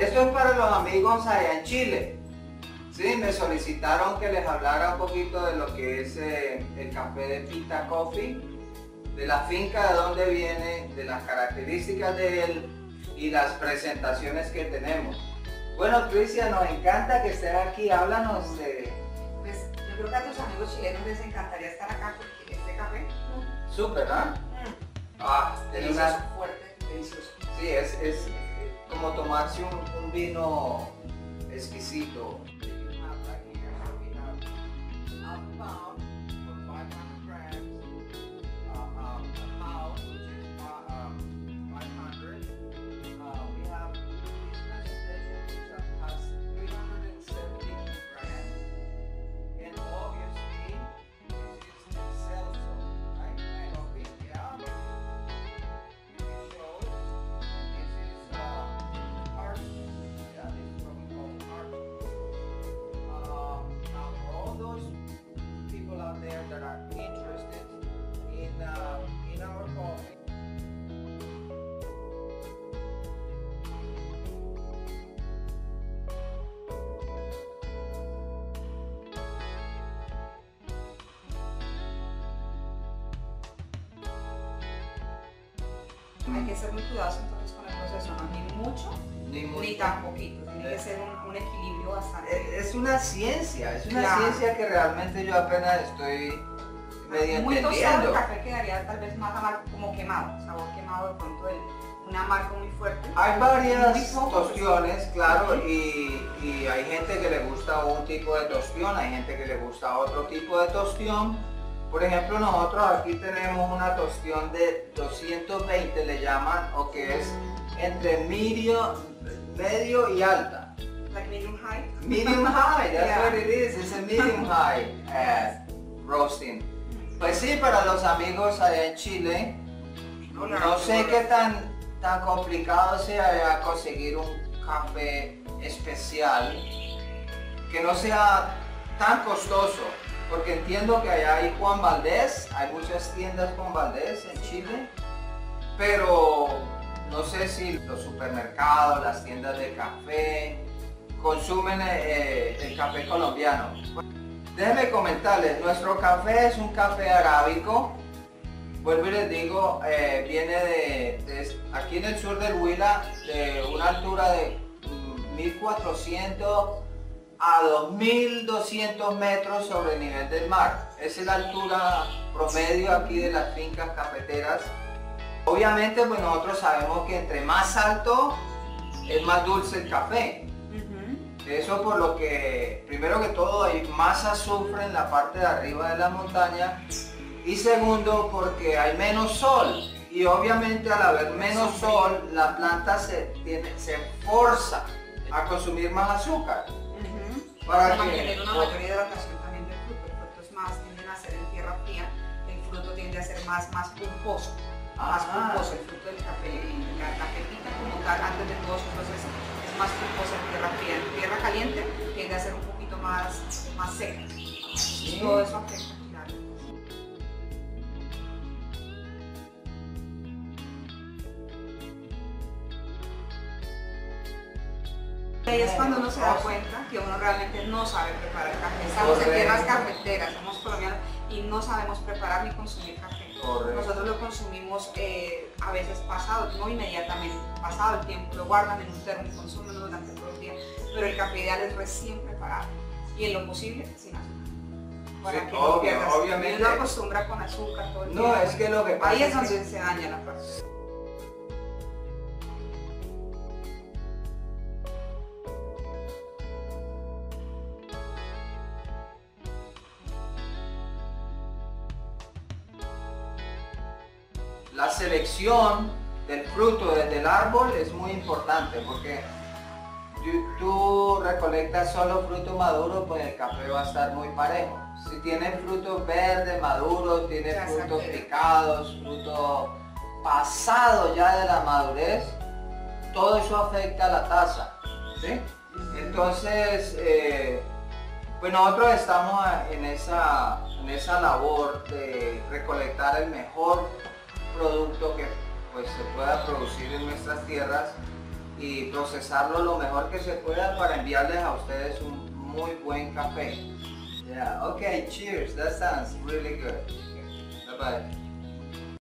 Esto es para los amigos allá en Chile. Sí, me solicitaron que les hablara un poquito de lo que es el café de Pita Coffee, de la finca, de dónde viene, de las características de él y las presentaciones que tenemos. Bueno, Cristian, nos encanta que estés aquí. Háblanos de... Pues yo creo que a tus amigos chilenos les encantaría estar acá porque este café Súper, ¿no? Tiene delicioso, una... fuerte, delicioso. Sí, es como tomarse un vino exquisito. That are interested in our coffee. Hay que ser muy cuidadoso entonces con el proceso, no ni mucho ni tan poquito, tiene que ser un equilibrio bastante. Es una ciencia, Claro. ciencia que realmente yo apenas estoy medio Muy tostado el entendiendo. café quedaría tal vez más amargo, como quemado, sabor quemado de pronto, un amargo muy fuerte. Hay varias Muy poco, tostiones, claro, y hay gente que le gusta un tipo de tostión, hay gente que le gusta otro tipo de tostión. Por ejemplo, nosotros aquí tenemos una tostión de 220, le llaman, o que es entre medio y alta. Like medium high. Medium high, that's Yeah. what it is. It's a medium high roasting. Pues sí, para los amigos allá en Chile, no sé qué tan complicado sea conseguir un café especial que no sea tan costoso, porque entiendo que allá hay Juan Valdés, hay muchas tiendas Juan Valdés en Chile, pero no sé si los supermercados, las tiendas de café consumen el café colombiano. Déjenme comentarles, nuestro café es un café arábico. Vuelvo y les digo, viene de aquí en el sur del Huila, de una altura de 1400 a 2200 metros sobre el nivel del mar. Esa es la altura promedio aquí de las fincas cafeteras. Obviamente, pues nosotros sabemos que entre más alto es más dulce el café. Eso por lo que, primero que todo, hay más azufre en la parte de arriba de la montaña, y segundo porque hay menos sol, y obviamente al haber menos sol la planta se forza a consumir más azúcar. Para mantener una mayor hidratación también del fruto. El fruto es más, tienden a ser en tierra fría, el fruto tiende a ser más pulposo. Más pulposo el fruto del café, y la pepita como tal, antes de todo su proceso, es más pulposa en tierra fría. En tierra caliente tiende a ser un poquito más seca. Sí. Todo eso afecta, claro. Ahí es cuando uno se da cuenta que uno realmente no sabe preparar café. Estamos en tierras cafeteras, somos colombianos y no sabemos preparar ni consumir café. Correcto. Nosotros lo consumimos a veces pasado, no inmediatamente, pasado el tiempo, lo guardan en un termo y consumen durante todo el día. Pero el café ideal es recién preparado y en lo posible sin azúcar. Para Sí, que no obvio, pierdas. obviamente. Uno acostumbra con azúcar todo el No, tiempo. es que lo que pasa ahí es es donde que- se daña la parte. La selección del fruto desde el árbol es muy importante, porque tú recolectas solo fruto maduro, pues el café va a estar muy parejo. Si tienes frutos verdes, maduros, tienes Ya frutos saqué. picados, fruto pasado ya de la madurez, todo eso afecta a la taza, ¿sí? Entonces, pues nosotros estamos en esa labor de recolectar el mejor producto que pues se pueda producir en nuestras tierras, y procesarlo lo mejor que se pueda para enviarles a ustedes un muy buen café. Yeah, okay, cheers. That sounds really good. Bye-bye.